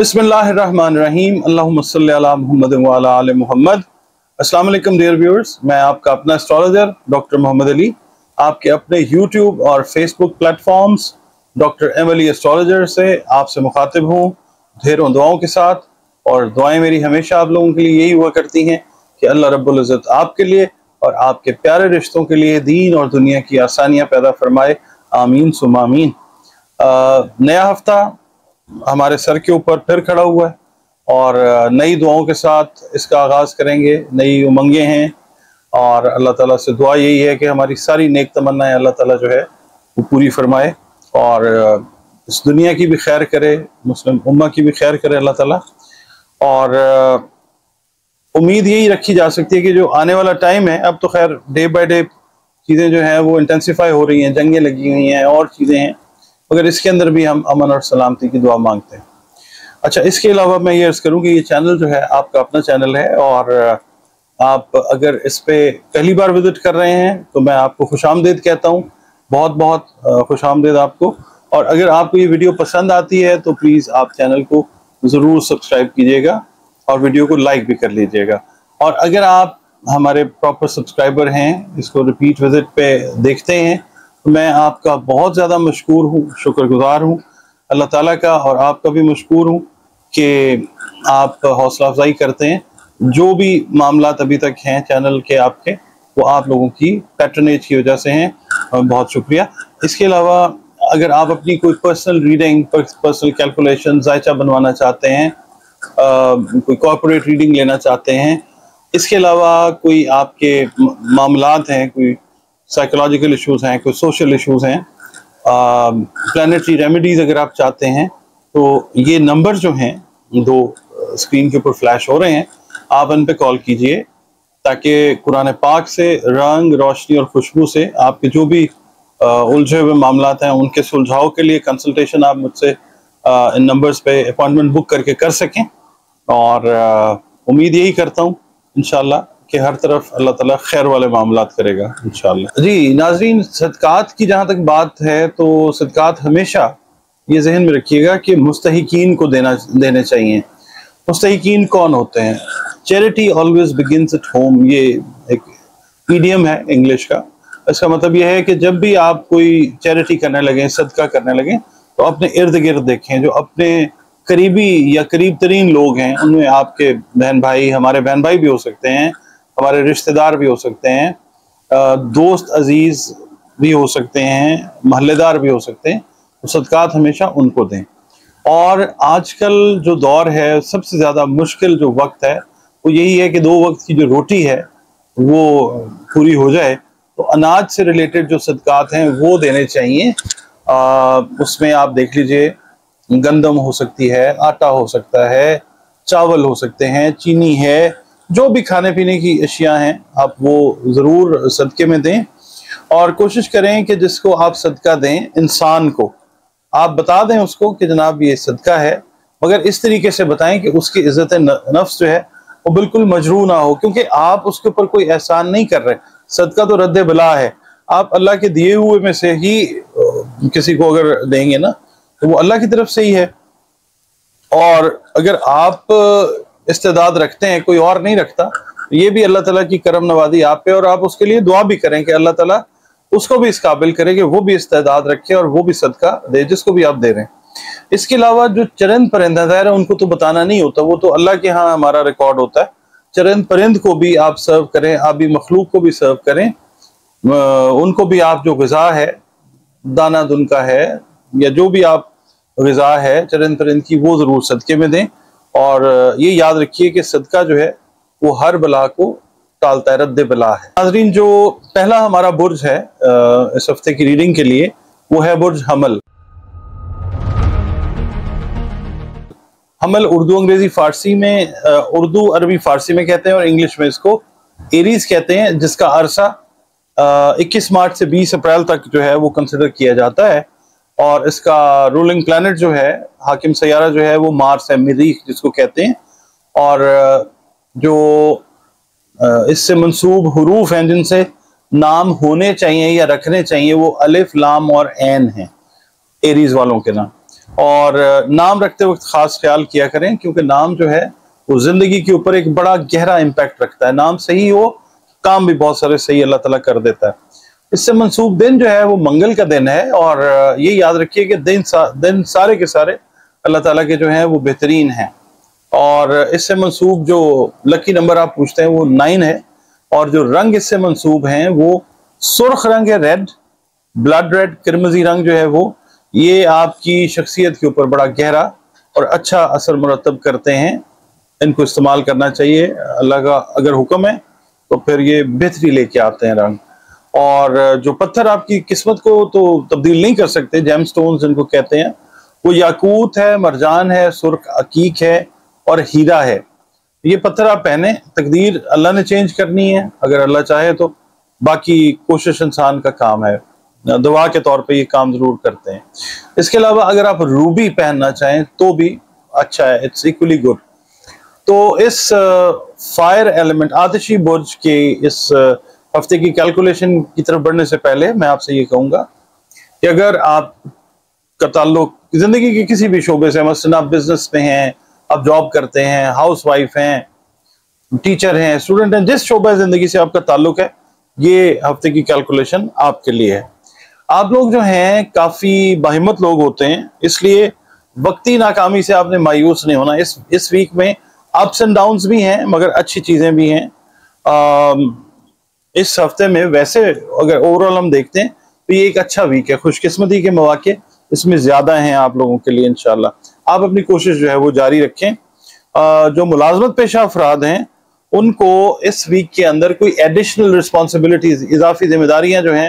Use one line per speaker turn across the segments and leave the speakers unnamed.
بسم اللہ الرحمن الرحیم، اللہم صلی علی محمد وعلی آل محمد۔ السلام علیکم ڈیئر ویورز، میں آپ کا اپنا اسٹرولوجر ڈاکٹر محمد علی آپ کے اپنے یوٹیوب اور Facebook platforms doctor M Ali Astrologer سے آپ سے مخاطب ہوں ڈھیروں دعاؤں کے ساتھ۔ اور دعائیں میری ہمیشہ آپ لوگوں کے لیے یہی ہوا کرتی ہیں کہ اللہ رب العزت آپ کے لیے اور آپ کے پیارے رشتوں کے لیے دین اور دنیا کی آسانیاں پیدا فرمائے، آمین ثم آمین۔ نیا ہفتہ ہمارے سر کے اوپر پھر کھڑا ہوا ہے اور نئی دعاؤں کے ساتھ اس کا آغاز کریں گے۔ نئی امنگیں ہیں اور اللہ تعالیٰ سے دعا یہی ہے کہ ہماری ساری نیک تمنائیں اللہ تعالیٰ جو ہے وہ پوری فرمائے اور اس دنیا کی بھی خیر کرے، مسلم امہ کی بھی خیر کرے اللہ تعالیٰ۔ اور امید یہی رکھی جا سکتی ہے کہ جو آنے والا ٹائم ہے، اب تو خیر ڈے بائی ڈے چیزیں جو ہیں وہ انٹینسیفائی ہو رہی ہیں، جنگیں لگی ہوئی ہیں اور چیزیں ہیں، مگر اس کے اندر بھی ہم امن اور سلامتی کی دعا مانگتے ہیں۔ اچھا، اس کے علاوہ میں یہ عرض کروں کہ یہ چینل جو ہے آپ کا اپنا چینل ہے اور آپ اگر اس پہ پہلی بار وزٹ کر رہے ہیں تو میں آپ کو خوش آمدید کہتا ہوں، بہت بہت خوش آمدید آپ کو۔ اور اگر آپ کو یہ ویڈیو پسند آتی ہے تو پلیز آپ چینل کو ضرور سبسکرائب کیجئے گا اور ویڈیو کو لائک بھی کر لیجئے گا۔ اور اگر آپ ہمارے پراپر سبسکرائبر ہیں، اس کو ریپیٹ وزٹ پہ دیکھتے ہیں، میں آپ کا بہت زیادہ مشکور ہوں، شکر گزار ہوں اللہ تعالیٰ کا، اور آپ کا بھی مشکور ہوں کہ آپ حوصلہ افزائی کرتے ہیں۔ جو بھی معاملات ابھی تک ہیں چینل کے آپ کے، وہ آپ لوگوں کی پیٹرنیج کی وجہ سے ہیں، بہت شکریہ۔ اس کے علاوہ اگر آپ اپنی کوئی پرسنل ریڈنگ، پرسنل کیلکولیشن ذائچہ بنوانا چاہتے ہیں، کوئی کارپوریٹ ریڈنگ لینا چاہتے ہیں، اس کے علاوہ کوئی آپ کے معاملات ہیں، کوئی سائیکولوجیکل ایشوز ہیں، کوئی سوشل ایشوز ہیں، پلانیٹری ریمیڈیز اگر آپ چاہتے ہیں، تو یہ نمبر جو ہیں دو اسکرین کے اوپر فلیش ہو رہے ہیں، آپ ان پہ کال کیجئے تاکہ قرآن پاک سے رنگ، روشنی اور خوشبو سے آپ کے جو بھی الجھے ہوئے معاملات ہیں ان کے سلجھاؤ کے لیے کنسلٹیشن آپ مجھ سے ان نمبرز پہ اپوائنٹمنٹ بک کر کے کر سکیں۔ اور امید یہی کرتا ہوں انشاءاللہ کہ ہر طرف اللہ تعالیٰ خیر والے معاملات کرے گا انشاءاللہ۔ جی ناظرین، صدقات کی جہاں تک بات ہے تو صدقات ہمیشہ یہ ذہن میں رکھیے گا کہ مستحقین کو دینے چاہیے۔ مستحقین کون ہوتے ہیں؟ Charity always begins at home, یہ ایک ایڈیم ہے انگلش کا۔ اس کا مطلب یہ ہے کہ جب بھی آپ کوئی چیریٹی کرنے لگیں، صدقہ کرنے لگیں، تو اپنے ارد گرد دیکھیں، جو اپنے قریبی یا قریب ترین لوگ ہیں ان میں آپ کے بہن بھائی، ہمارے بہن بھائی بھی ہو سکتے ہیں، ہمارے رشتہ دار بھی ہو سکتے ہیں، دوست عزیز بھی ہو سکتے ہیں، محلے دار بھی ہو سکتے ہیں، تو صدقات ہمیشہ ان کو دیں۔ اور آج کل جو دور ہے، سب سے زیادہ مشکل جو وقت ہے وہ یہی ہے کہ دو وقت کی جو روٹی ہے وہ پوری ہو جائے، تو اناج سے ریلیٹڈ جو صدقات ہیں وہ دینے چاہیے۔ اس میں آپ دیکھ لیجئے گندم ہو سکتی ہے، آٹا ہو سکتا ہے، چاول ہو سکتے ہیں، چینی ہے، جو بھی کھانے پینے کی اشیاء ہیں آپ وہ ضرور صدقے میں دیں۔ اور کوشش کریں کہ جس کو آپ صدقہ دیں، انسان کو آپ بتا دیں اس کو کہ جناب یہ صدقہ ہے، مگر اس طریقے سے بتائیں کہ اس کی عزت نفس جو ہے وہ بالکل مجروح نہ ہو، کیونکہ آپ اس کے اوپر کوئی احسان نہیں کر رہے۔ صدقہ تو رد بلا ہے، آپ اللہ کے دیے ہوئے میں سے ہی کسی کو اگر دیں گے نا تو وہ اللہ کی طرف سے ہی ہے۔ اور اگر آپ استعداد رکھتے ہیں، کوئی اور نہیں رکھتا، یہ بھی اللہ تعالیٰ کی کرم نوازی آپ پہ، اور آپ اس کے لیے دعا بھی کریں کہ اللہ تعالیٰ اس کو بھی اس قابل کرے کہ وہ بھی استعداد رکھے اور وہ بھی صدقہ دے جس کو بھی آپ دے رہے ہیں۔ اس کے علاوہ جو چرند پرند ہے، ظاہر ہے ان کو تو بتانا نہیں ہوتا، وہ تو اللہ کے ہاں ہمارا ریکارڈ ہوتا ہے۔ چرند پرند کو بھی آپ سرو کریں، آپ بھی مخلوق کو بھی سرو کریں، ان کو بھی آپ جو غذا ہے، دانہ دن کا ہے یا جو بھی آپ غذا ہے چرند پرند کی، وہ ضرور صدقے میں دیں۔ اور یہ یاد رکھیے کہ صدقہ جو ہے وہ ہر بلا کو ٹالتا ہے، رد بلا ہے۔ ناظرین، جو پہلا ہمارا برج ہے اس ہفتے کی ریڈنگ کے لیے وہ ہے برج حمل۔ حمل اردو انگریزی فارسی میں، اردو عربی فارسی میں کہتے ہیں اور انگلش میں اس کو ایریز کہتے ہیں، جس کا عرصہ 21 مارچ سے 20 اپریل تک جو ہے وہ کنسیڈر کیا جاتا ہے۔ اور اس کا رولنگ پلانٹ جو ہے، حاکم سیارہ جو ہے وہ مارس ہے، مریخ جس کو کہتے ہیں۔ اور جو اس سے منسوب حروف ہیں جن سے نام ہونے چاہیے یا رکھنے چاہیے، وہ الف، لام اور عین ہیں ایریز والوں کے نام۔ اور نام رکھتے وقت خاص خیال کیا کریں، کیونکہ نام جو ہے وہ زندگی کے اوپر ایک بڑا گہرا امپیکٹ رکھتا ہے. نام صحیح ہو کام بھی بہت سارے صحیح اللہ تعالیٰ کر دیتا ہے. اس سے منسوب دن جو ہے وہ منگل کا دن ہے، اور یہ یاد رکھیے کہ دن سارے کے سارے اللہ تعالیٰ کے جو ہیں وہ بہترین ہیں. اور اس سے منسوب جو لکی نمبر آپ پوچھتے ہیں وہ 9 ہے، اور جو رنگ اس سے منسوب ہیں وہ سرخ رنگ ہے، ریڈ، بلڈ ریڈ، کرمزی رنگ جو ہے وہ یہ آپ کی شخصیت کے اوپر بڑا گہرا اور اچھا اثر مرتب کرتے ہیں. ان کو استعمال کرنا چاہیے، اللہ کا اگر حکم ہے تو پھر یہ بہتری لے کے آتے ہیں رنگ. اور جو پتھر آپ کی قسمت کو تو تبدیل نہیں کر سکتے، جیم سٹونز جن کو کہتے ہیں، وہ یاقوت ہے، مرجان ہے، سرخ عقیق ہے اور ہیرا ہے. یہ پتھر آپ پہنے، تقدیر اللہ نے چینج کرنی ہے اگر اللہ چاہے تو، باقی کوشش انسان کا کام ہے، دعا کے طور پہ یہ کام ضرور کرتے ہیں. اس کے علاوہ اگر آپ روبی پہننا چاہیں تو بھی اچھا ہے، اٹس ایکولی گڈ. تو اس فائر ایلیمنٹ آتشی برج کے اس ہفتے کی کیلکولیشن کی طرف بڑھنے سے پہلے میں آپ سے یہ کہوں گا کہ اگر آپ کا تعلق زندگی کے کسی بھی شعبے سے، مثلا آپ بزنس میں ہیں، آپ جاب کرتے ہیں، ہاؤس وائف ہیں، ٹیچر ہیں، اسٹوڈنٹ ہیں، جس شعبہ زندگی سے آپ کا تعلق ہے، یہ ہفتے کی کیلکولیشن آپ کے لیے ہے. آپ لوگ جو ہیں کافی باہمت لوگ ہوتے ہیں، اس لیے وقتی ناکامی سے آپ نے مایوس نہیں ہونا. اس ویک میں اپس اینڈ ڈاؤنز بھی ہیں مگر اچھی چیزیں بھی ہیں. اس ہفتے میں ویسے اگر اوورال ہم دیکھتے ہیں تو یہ ایک اچھا ویک ہے، خوش قسمتی کے مواقع اس میں زیادہ ہیں آپ لوگوں کے لیے. انشاءاللہ آپ اپنی کوشش جو ہے وہ جاری رکھیں. جو ملازمت پیشہ افراد ہیں ان کو اس ویک کے اندر کوئی ایڈیشنل رسپانسبلٹیز، اضافی ذمہ داریاں جو ہیں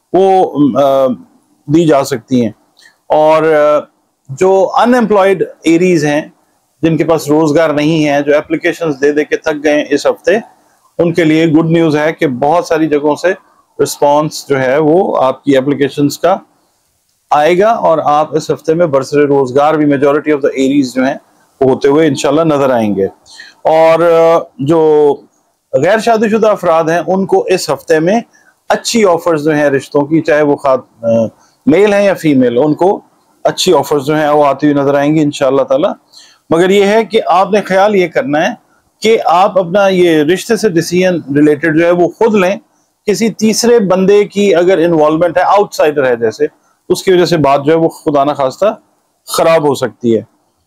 وہ دی جا سکتی ہیں. اور جو ان ایمپلائڈ ایریز ہیں، جن کے پاس روزگار نہیں ہے، جو اپلیکیشنز دے کے تھک گئے اس ہفتے، ان کے لیے گڈ نیوز ہے کہ بہت ساری جگہوں سے رسپانس جو ہے وہ آپ کی اپلیکیشنز کا آئے گا، اور آپ اس ہفتے میں برسر روزگار بھی میجورٹی آف دا ایریز جو ہیں وہ ہوتے ہوئے انشاءاللہ نظر آئیں گے. اور جو غیر شادی شدہ افراد ہیں ان کو اس ہفتے میں اچھی آفرز جو ہیں رشتوں کی، چاہے وہ میل ہیں یا فیمیل، ان کو اچھی آفرز جو ہیں وہ آتی ہوئی نظر آئیں گی انشاءاللہ تعالی. مگر یہ ہے کہ آپ نے خیال یہ کرنا ہے کہ آپ اپنا یہ رشتے سے ڈیسیژن ریلیٹڈ جو ہے وہ خود لیں. کسی تیسرے بندے کی اگر انوالومنٹ ہے، آؤٹ سائڈر ہے جیسے، اس کی وجہ سے بات جو ہے وہ خدا نہ خواستہ خراب ہو سکتی ہے.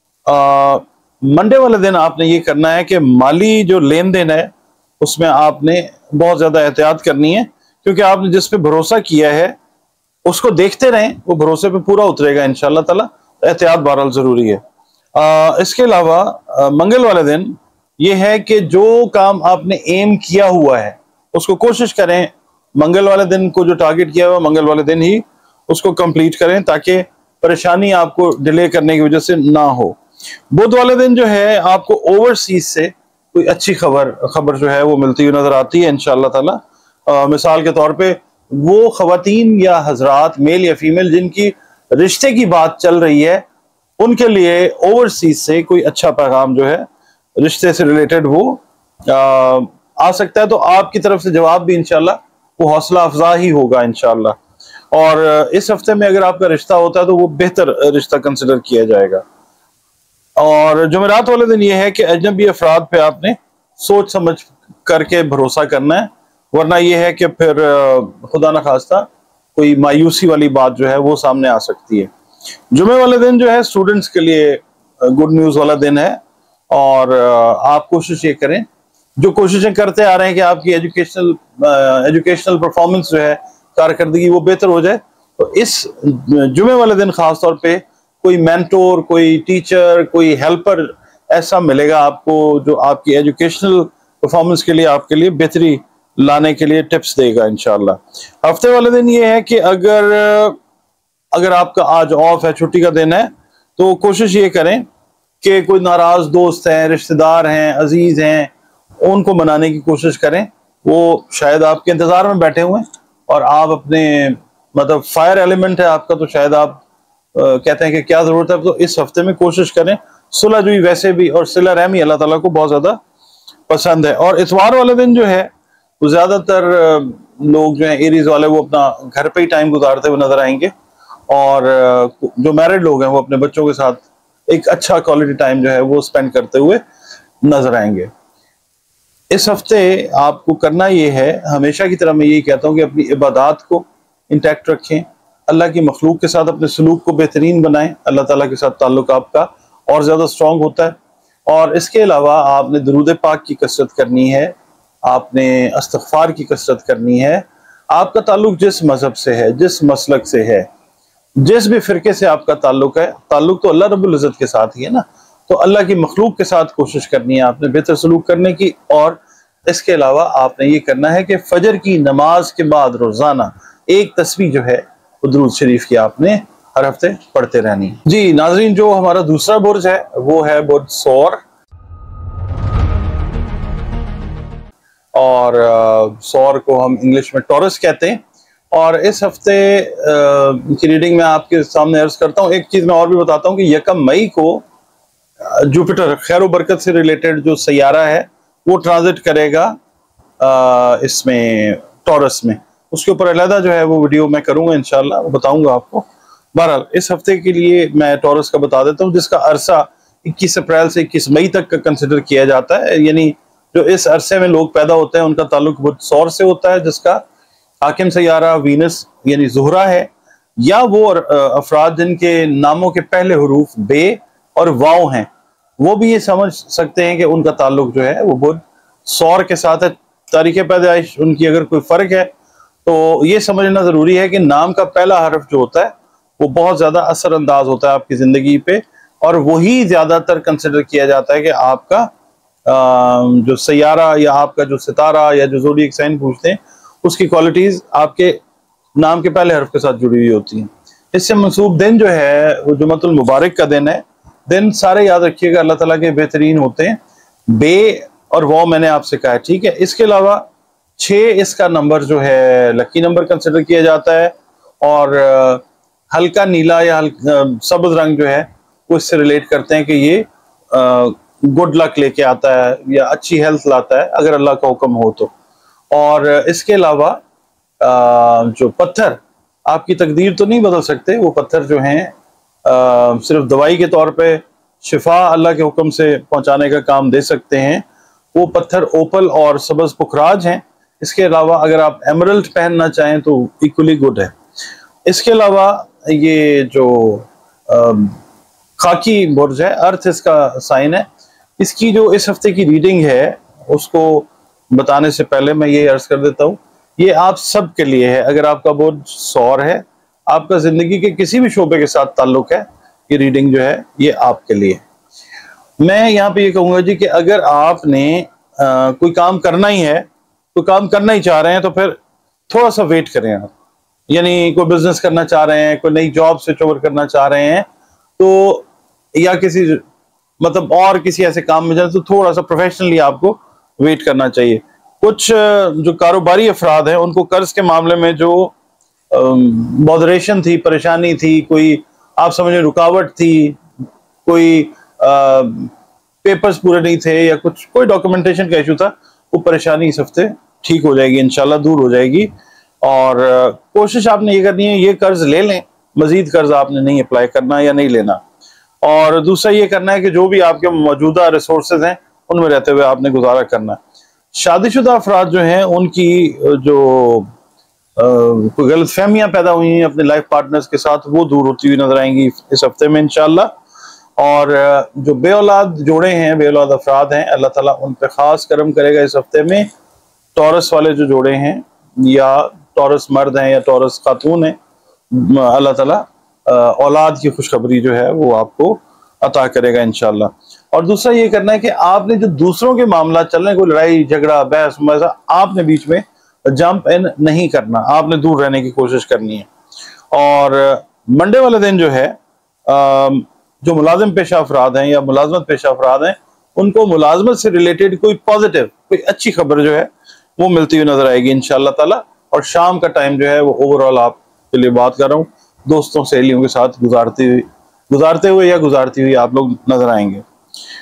منڈے والے دن آپ نے یہ کرنا ہے کہ مالی جو لین دین ہے اس میں آپ نے بہت زیادہ احتیاط کرنی ہے، کیونکہ آپ نے جس پہ بھروسہ کیا ہے اس کو دیکھتے رہیں، وہ بھروسے پہ پورا اترے گا انشاءاللہ تعالی. احتیاط بہرحال ضروری ہے. اس کے علاوہ منگل والے دن یہ ہے کہ جو کام آپ نے ایم کیا ہوا ہے اس کو کوشش کریں منگل والے دن کو جو ٹارگٹ کیا ہوا منگل والے دن ہی اس کو کمپلیٹ کریں، تاکہ پریشانی آپ کو ڈیلے کرنے کی وجہ سے نہ ہو. بدھ والے دن جو ہے آپ کو اوورسیز سے کوئی اچھی خبر جو ہے وہ ملتی ہوئی نظر آتی ہے انشاءاللہ تعالی. مثال کے طور پہ وہ خواتین یا حضرات، میل یا فیمیل، جن کی رشتے کی بات چل رہی ہے، ان کے لیے اوورسیز سے کوئی اچھا پیغام جو ہے رشتے سے ریلیٹڈ وہ آ سکتا ہے. تو آپ کی طرف سے جواب بھی انشاءاللہ وہ حوصلہ افزا ہی ہوگا انشاءاللہ. اور اس ہفتے میں اگر آپ کا رشتہ ہوتا ہے تو وہ بہتر رشتہ کنسیڈر کیا جائے گا. اور جمعرات والے دن یہ ہے کہ اجنبی افراد پہ آپ نے سوچ سمجھ کر کے بھروسہ کرنا ہے، ورنہ یہ ہے کہ پھر خدا نہ خواستہ کوئی مایوسی والی بات جو ہے وہ سامنے آ سکتی ہے. جمعے والے دن جو ہے اسٹوڈنٹس کے لیے گڈ نیوز والا دن ہے، اور آپ کوشش یہ کریں، جو کوششیں کرتے آ رہے ہیں کہ آپ کی ایجوکیشنل پرفارمنس جو ہے، کارکردگی وہ بہتر ہو جائے. تو اس جمعے والے دن خاص طور پہ کوئی مینٹور، کوئی ٹیچر، کوئی ہیلپر ایسا ملے گا آپ کو جو آپ کی ایجوکیشنل پرفارمنس کے لیے، آپ کے لیے بہتری لانے کے لیے ٹپس دے گا انشاءاللہ. ہفتے والے دن یہ ہے کہ اگر آپ کا آج آف ہے، چھٹی کا دن ہے، تو کوشش یہ کریں کہ کوئی ناراض دوست ہیں، رشتہ دار ہیں، عزیز ہیں، ان کو منانے کی کوشش کریں. وہ شاید آپ کے انتظار میں بیٹھے ہوئے ہیں اور آپ اپنے مطلب فائر ایلیمنٹ ہے آپ کا، تو شاید آپ کہتے ہیں کہ کیا ضرورت ہے. تو اس ہفتے میں کوشش کریں صلح جوئی ویسے بھی، اور صلہ رحمی اللہ تعالیٰ کو بہت زیادہ پسند ہے. اور اتوار والے دن جو ہے وہ زیادہ تر لوگ جو ہیں ایریز والے وہ اپنا گھر پہ ہی ٹائم گزارتے ہوئے نظر آئیں گے، اور جو میرڈ لوگ ہیں وہ اپنے بچوں کے ساتھ ایک اچھا کوالٹی ٹائم جو ہے وہ سپینڈ کرتے ہوئے نظر آئیں گے۔ اس ہفتے آپ کو کرنا یہ ہے، ہمیشہ کی طرح میں یہی کہتا ہوں کہ اپنی عبادات کو انٹیکٹ رکھیں، اللہ کی مخلوق کے ساتھ اپنے سلوک کو بہترین بنائیں، اللہ تعالیٰ کے ساتھ تعلق آپ کا اور زیادہ سٹرونگ ہوتا ہے۔ اور اس کے علاوہ آپ نے درود پاک کی کثرت کرنی ہے، آپ نے استغفار کی کثرت کرنی ہے۔ آپ کا تعلق جس مذہب سے ہے، جس مسلک سے ہے، جس بھی فرقے سے آپ کا تعلق ہے، تعلق تو اللہ رب العزت کے ساتھ ہی ہے نا، تو اللہ کی مخلوق کے ساتھ کوشش کرنی ہے آپ نے بہتر سلوک کرنے کی۔ اور اس کے علاوہ آپ نے یہ کرنا ہے کہ فجر کی نماز کے بعد روزانہ ایک تسبیح جو ہے وہ درود شریف کی آپ نے ہر ہفتے پڑھتے رہنی ہے۔ جی ناظرین، جو ہمارا دوسرا برج ہے وہ ہے برج سور، اور سور کو ہم انگلش میں ٹورس کہتے ہیں۔ اور اس ہفتے کی ریڈنگ میں آپ کے سامنے عرض کرتا ہوں۔ ایک چیز میں اور بھی بتاتا ہوں کہ 1 مئی کو جوپیٹر خیر و برکت سے ریلیٹڈ جو سیارہ ہے وہ ٹرانزٹ کرے گا اس میں ٹورس میں، اس کے اوپر علیحدہ جو ہے وہ ویڈیو میں کروں گا انشاءاللہ، وہ بتاؤں گا آپ کو۔ بہرحال اس ہفتے کے لیے میں ٹورس کا بتا دیتا ہوں، جس کا عرصہ 21 اپریل سے 21 مئی تک کا کنسیڈر کیا جاتا ہے، یعنی جو اس عرصے میں لوگ پیدا ہوتے ہیں ان کا تعلق برج سور سے ہوتا ہے، جس کا حاکم سیارہ وینس یعنی زہرہ ہے، یا وہ افراد جن کے ناموں کے پہلے حروف بے اور واو ہیں وہ بھی یہ سمجھ سکتے ہیں کہ ان کا تعلق جو ہے وہ برج سور کے ساتھ ہے۔ تاریخ پیدائش ان کی اگر کوئی فرق ہے تو یہ سمجھنا ضروری ہے کہ نام کا پہلا حرف جو ہوتا ہے وہ بہت زیادہ اثر انداز ہوتا ہے آپ کی زندگی پہ، اور وہی زیادہ تر کنسیڈر کیا جاتا ہے کہ آپ کا جو سیارہ یا آپ کا جو ستارہ یا جو زوڈیک سائن پوچھتے ہیں اس کی کوالٹیز آپ کے نام کے پہلے حرف کے ساتھ جڑی ہوئی ہوتی ہیں۔ اس سے منسوب دن جو ہے وہ جمعۃ المبارک کا دن ہے۔ دن سارے یاد رکھیے گا اللہ تعالیٰ کے بہترین ہوتے ہیں، بے اور وہ میں نے آپ سے کہا ہے، ٹھیک ہے۔ اس کے علاوہ 6 اس کا نمبر جو ہے لکی نمبر کنسیڈر کیا جاتا ہے، اور ہلکا نیلا یا سبز رنگ جو ہے وہ اس سے ریلیٹ کرتے ہیں کہ یہ گڈ لک لے کے آتا ہے یا اچھی ہیلتھ لاتا ہے اگر اللہ کا حکم ہو تو۔ اور اس کے علاوہ جو پتھر آپ کی تقدیر تو نہیں بدل سکتے، وہ پتھر جو ہیں صرف دوائی کے طور پہ شفا اللہ کے حکم سے پہنچانے کا کام دے سکتے ہیں، وہ پتھر اوپل اور سبز پخراج ہیں۔ اس کے علاوہ اگر آپ ایمرلڈ پہننا چاہیں تو ایکولی گڈ ہے۔ اس کے علاوہ یہ جو خاکی برج ہے، ارتھ اس کا سائن ہے، اس کی جو اس ہفتے کی ریڈنگ ہے اس کو بتانے سے پہلے میں یہ عرض کر دیتا ہوں، یہ آپ سب کے لیے ہے۔ اگر آپ کا برج سور ہے، آپ کا زندگی کے کسی بھی شعبے کے ساتھ تعلق ہے، یہ ریڈنگ جو ہے یہ آپ کے لیے۔ میں یہاں پہ یہ کہوں گا جی کہ اگر آپ نے کوئی کام کرنا ہی ہے، کوئی کام کرنا ہی چاہ رہے ہیں تو پھر تھوڑا سا ویٹ کریں آپ، یعنی کوئی بزنس کرنا چاہ رہے ہیں، کوئی نئی جاب سوئچ اوور کرنا چاہ رہے ہیں تو، یا کسی مطلب اور کسی ایسے کام میں جائیں تو تھوڑا سا پروفیشنلی آپ کو ویٹ کرنا چاہیے۔ کچھ جو کاروباری افراد ہیں ان کو قرض کے معاملے میں جو بودریشن تھی، پریشانی تھی، کوئی آپ سمجھیں رکاوٹ تھی، کوئی پیپرز پورے نہیں تھے یا کچھ کوئی ڈاکومنٹیشن کا ایشو تھا، وہ پریشانی اس ہفتے ٹھیک ہو جائے گی انشاءاللہ، دور ہو جائے گی۔ اور کوشش آپ نے یہ کرنی ہے یہ قرض لے لیں، مزید قرض آپ نے نہیں اپلائی کرنا یا نہیں لینا۔ اور دوسرا یہ کرنا ہے کہ جو بھی آپ کے موجودہ ریسورسز ہیں ان میں رہتے ہوئے آپ نے گزارا کرنا ہے۔ شادی شدہ افراد جو ہیں ان کی جو کوئی غلط فہمیاں پیدا ہوئی ہیں اپنے لائف پارٹنرز کے ساتھ وہ دور ہوتی ہوئی نظر آئیں گی اس ہفتے میں انشاءاللہ۔ اور جو بے اولاد جوڑے ہیں، بے اولاد افراد ہیں، اللہ تعالیٰ ان پہ خاص کرم کرے گا اس ہفتے میں۔ ٹورس والے جو جوڑے ہیں یا ٹورس مرد ہیں یا ٹورس خاتون ہیں، اللہ تعالیٰ اولاد کی خوشخبری جو ہے وہ آپ کو عطا کرے گا انشاءاللہ۔ اور دوسرا یہ کرنا ہے کہ آپ نے جو دوسروں کے معاملات چل رہے ہیں، کوئی لڑائی جھگڑا بحث مباحثہ، آپ نے بیچ میں جمپ ان نہیں کرنا، آپ نے دور رہنے کی کوشش کرنی ہے۔ اور منڈے والے دن جو ہے جو ملازم پیشہ افراد ہیں یا ملازمت پیشہ افراد ہیں ان کو ملازمت سے ریلیٹڈ کوئی پازیٹیو، کوئی اچھی خبر جو ہے وہ ملتی ہوئی نظر آئے گی انشاءاللہ تعالی۔ اور شام کا ٹائم جو ہے وہ اوورآل آپ کے لیے بات کر رہا ہوں، دوستوں سہیلیوں کے ساتھ گزارتے ہوئے یا گزارتی ہوئی آپ لوگ نظر آئیں گے۔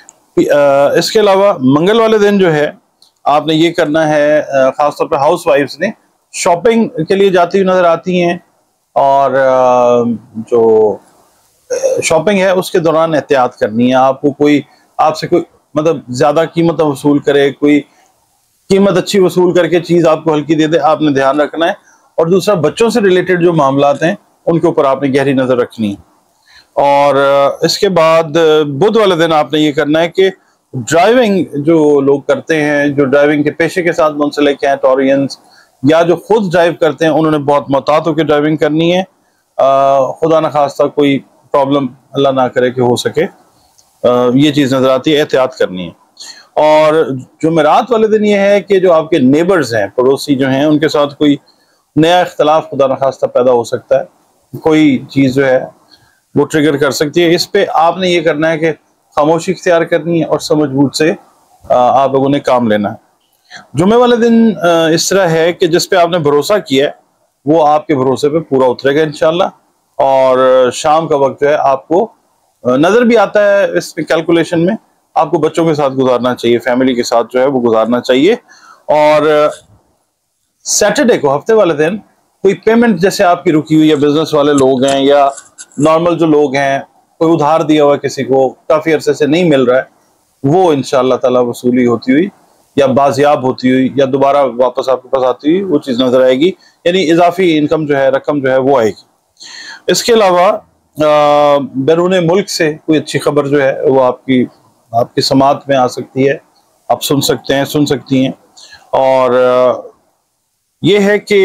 اس کے علاوہ منگل والے دن جو ہے آپ نے یہ کرنا ہے، خاص طور پہ ہاؤس وائفز نے شاپنگ کے لیے جاتی ہوئی نظر آتی ہیں، اور جو شاپنگ ہے اس کے دوران احتیاط کرنی ہے. آپ کو کوئی آپ سے کوئی مطلب زیادہ قیمت وصول کرے, کوئی قیمت اچھی وصول کر کے چیز آپ کو ہلکی دے دے, آپ نے دھیان رکھنا ہے. اور دوسرا, بچوں سے ریلیٹڈ جو معاملات ہیں ان کے اوپر آپ نے گہری نظر رکھنی ہے. اور اس کے بعد بدھ والے دن آپ نے یہ کرنا ہے کہ ڈرائیونگ جو لوگ کرتے ہیں, جو ڈرائیونگ کے پیشے کے ساتھ منسلک ہیں, ٹورینز یا جو خود ڈرائیو کرتے ہیں, انہوں نے بہت محتاط ہو کے ڈرائیونگ کرنی ہے. خدا نخواستہ کوئی پرابلم اللہ نہ کرے کہ ہو سکے, یہ چیز نظر آتی ہے, احتیاط کرنی ہے. اور جمعرات والے دن یہ ہے کہ جو آپ کے نیبرز ہیں, پڑوسی جو ہیں, ان کے ساتھ کوئی نیا اختلاف خدا نخواستہ پیدا ہو سکتا ہے. کوئی چیز جو ہے وہ ٹریگر کر سکتی ہے. اس پہ آپ نے یہ کرنا ہے کہ خاموشی اختیار کرنی ہے اور سمجھ بوجھ سے آپ لوگوں نے کام لینا ہے. جمعے والے دن اس طرح ہے کہ جس پہ آپ نے بھروسہ کیا ہے وہ آپ کے بھروسے پہ پورا اترے گا انشاءاللہ. اور شام کا وقت جو ہے آپ کو نظر بھی آتا ہے اس میں کیلکولیشن میں, آپ کو بچوں کے ساتھ گزارنا چاہیے, فیملی کے ساتھ جو ہے وہ گزارنا چاہیے. اور سیٹرڈے کو, ہفتے والے دن, کوئی پیمنٹ جیسے آپ کی رکی ہوئی, یا بزنس والے لوگ ہیں یا نارمل جو لوگ ہیں, کوئی ادھار دیا ہوا کسی کو کافی عرصے سے نہیں مل رہا ہے, وہ انشاءاللہ تعالی وصولی ہوتی ہوئی یا بازیاب ہوتی ہوئی یا دوبارہ واپس آپ کے پاس آتی ہوئی وہ چیز نظر آئے گی. یعنی اضافی انکم جو ہے, رقم جو ہے وہ آئے گی. اس کے علاوہ بیرون ملک سے کوئی اچھی خبر جو ہے وہ آپ کی سماعت میں آ سکتی ہے, آپ سن سکتے ہیں, سن سکتی ہیں. اور یہ ہے کہ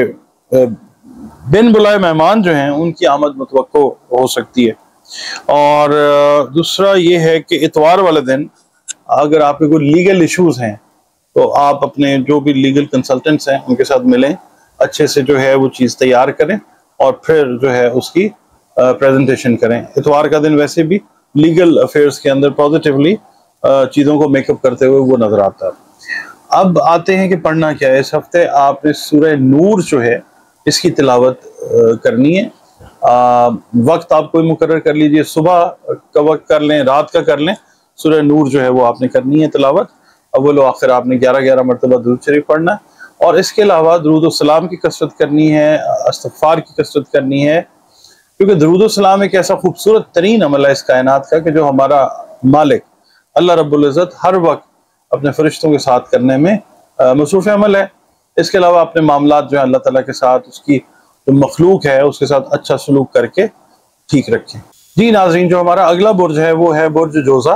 بن بلائے مہمان جو ہیں ان کی آمد متوقع ہو سکتی ہے. اور دوسرا یہ ہے کہ اتوار والے دن اگر آپ کے کوئی لیگل ایشوز ہیں تو آپ اپنے جو بھی لیگل کنسلٹنٹس ہیں ان کے ساتھ ملیں, اچھے سے جو ہے وہ چیز تیار کریں اور پھر جو ہے اس کی پریزنٹیشن کریں. اتوار کا دن ویسے بھی لیگل افیئرس کے اندر پازیٹیولی چیزوں کو میک اپ کرتے ہوئے وہ نظر آتا ہے. اب آتے ہیں کہ پڑھنا کیا ہے. اس ہفتے آپ نے سورہ نور جو ہے اس کی تلاوت کرنی ہے. وقت آپ کوئی مقرر کر لیجئے, صبح کا وقت کر لیں, رات کا کر لیں. سورہ نور جو ہے وہ آپ نے کرنی ہے تلاوت. اول و آخر آپ نے 11 مرتبہ درود شریف پڑھنا ہے. اور اس کے علاوہ درود و سلام کی کثرت کرنی ہے, استغفار کی کثرت کرنی ہے, کیونکہ درود و سلام ایک ایسا خوبصورت ترین عمل ہے اس کائنات کا کہ جو ہمارا مالک اللہ رب العزت ہر وقت اپنے فرشتوں کے ساتھ کرنے میں مصروف عمل ہے. اس کے علاوہ اپنے معاملات جو ہیں اللہ تعالیٰ کے ساتھ, اس کی جو مخلوق ہے اس کے ساتھ اچھا سلوک کر کے ٹھیک رکھیں. جی ناظرین, جو ہمارا اگلا برج ہے وہ ہے برج جوزا,